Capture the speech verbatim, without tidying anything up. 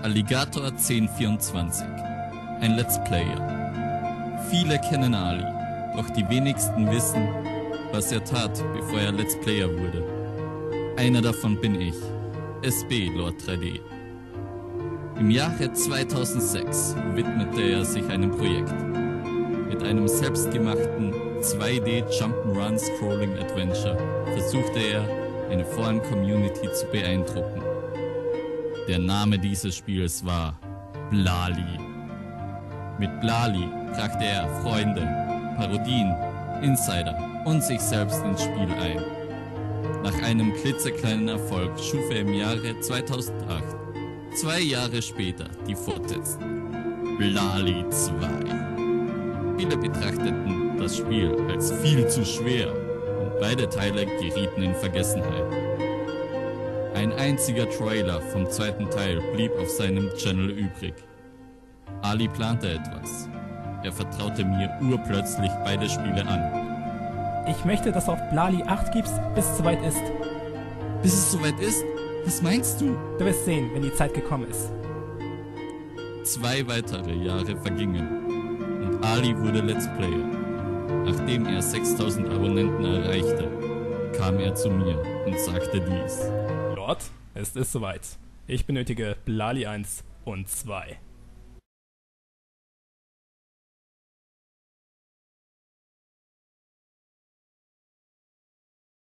Alligator zehn vierundzwanzig, ein Let's Player. Viele kennen Ali, doch die wenigsten wissen, was er tat, bevor er Let's Player wurde. Einer davon bin ich, S B Lord drei D. Im Jahre zweitausendsechs widmete er sich einem Projekt. Mit einem selbstgemachten zwei D Jump'n'Run Scrolling Adventure versuchte er, eine Foren-Community zu beeindrucken. Der Name dieses Spiels war Blali. Mit Blali brachte er Freunde, Parodien, Insider und sich selbst ins Spiel ein. Nach einem klitzekleinen Erfolg schuf er im Jahre zweitausendacht, zwei Jahre später, die Fortsetzung Blali zwei. Viele betrachteten das Spiel als viel zu schwer und beide Teile gerieten in Vergessenheit. Ein einziger Trailer vom zweiten Teil blieb auf seinem Channel übrig. Ali plante etwas. Er vertraute mir urplötzlich beide Spiele an. Ich möchte, dass du auf Blali acht gibst, bis es soweit ist. Bis es soweit ist? Was meinst du? Du wirst sehen, wenn die Zeit gekommen ist. Zwei weitere Jahre vergingen und Ali wurde Let's Player. Nachdem er sechstausend Abonnenten erreichte, kam er zu mir und sagte dies. Lord, es ist soweit. Ich benötige Blali eins und zwei.